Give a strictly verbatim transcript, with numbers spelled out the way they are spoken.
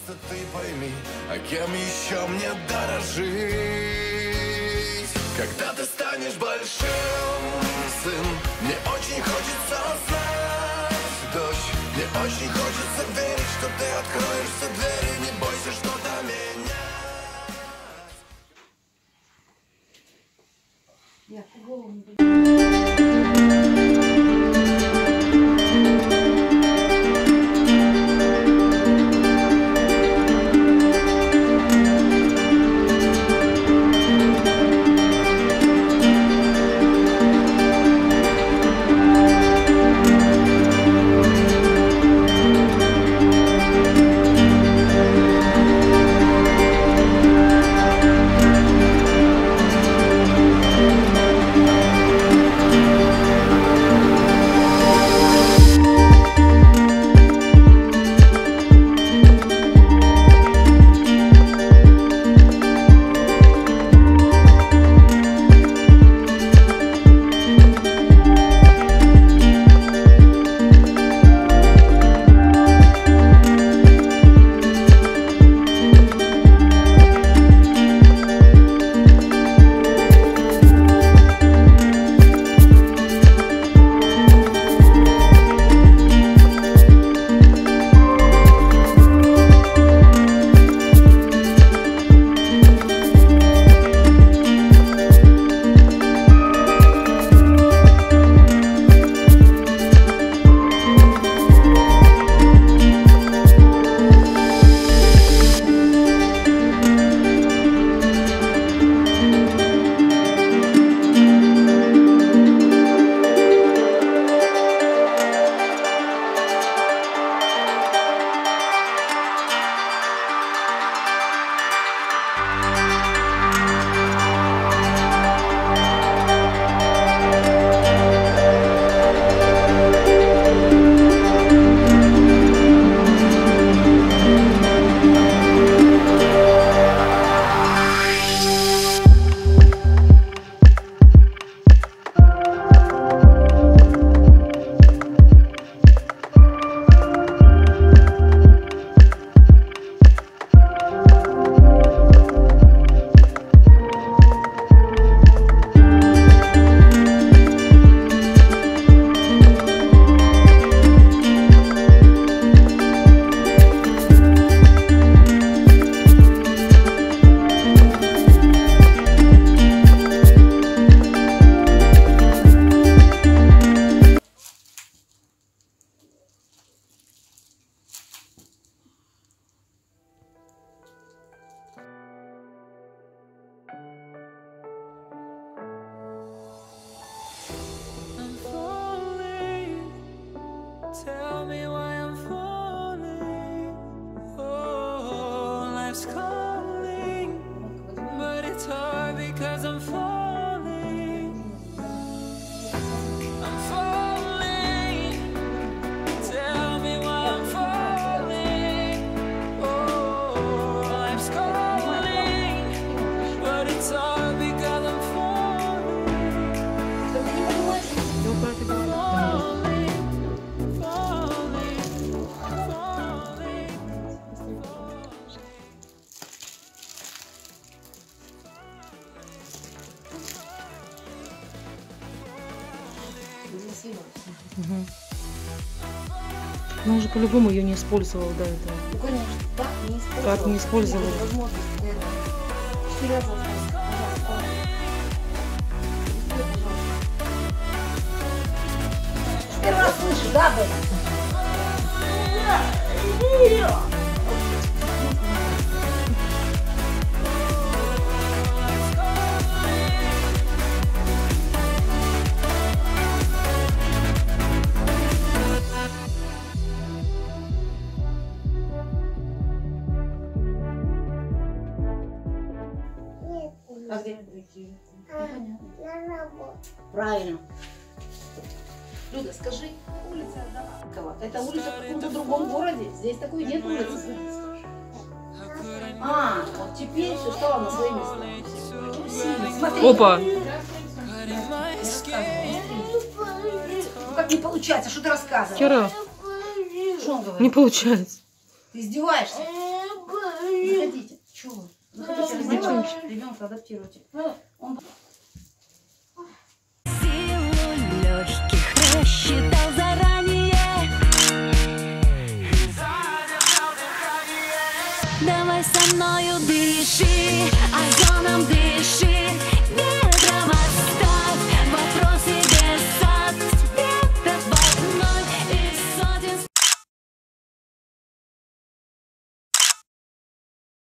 Просто ты пойми, а кем еще мне дорожить? Когда ты станешь большим, сын, мне очень хочется знать, дочь, мне очень хочется верить, что ты откроешь все двери, не бойся что-то менять. Tell me why I'm falling. Oh, life's calling, but it's hard because I'm falling. I'm falling. Tell me why I'm falling. Oh, life's calling, but it's hard because I'm falling. Угу. Но он же по-любому ее не использовал до этого. Ну, конечно, так не использовал. Как не использовал? Возможность для этого. Четыре раза. Первый раз слышу, да, Бэля? А где? Правильно. Люда, скажи, улица Давыдова. Это улица в каком-то другом городе. Здесь такой нет улицы. А, вот теперь все стало на свои места. Смотри. Опа! Ну как не получается, что ты рассказываешь? Кира, Что он говорит? не получается. Ты издеваешься? Заходите. Чего? Заходите, раздевайте. Ребенка адаптируйте. Он... Силу легких рассчитал заранее. Давай со мною дыши, озоном дыши.